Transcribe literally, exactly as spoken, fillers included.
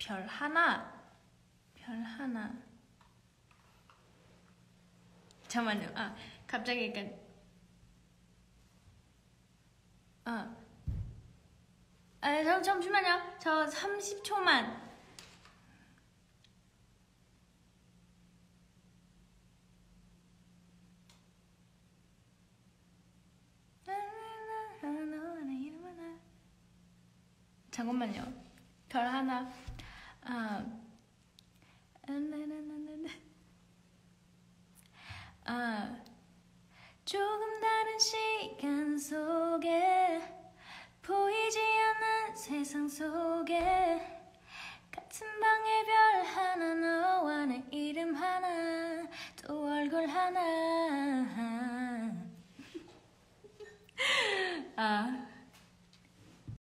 별 하나, 별 하나. 잠깐만요. 아, 갑자기 약간 아, 아, 잠, 잠시만요. 저 삼십 초만. 잠깐만요. 별 하나. 아, 아, 조금 다른 시간 속에 보이지 않는 세상 속에 같은 방의 별 하나 너와 내 이름 하나 또 얼굴 하나. 아.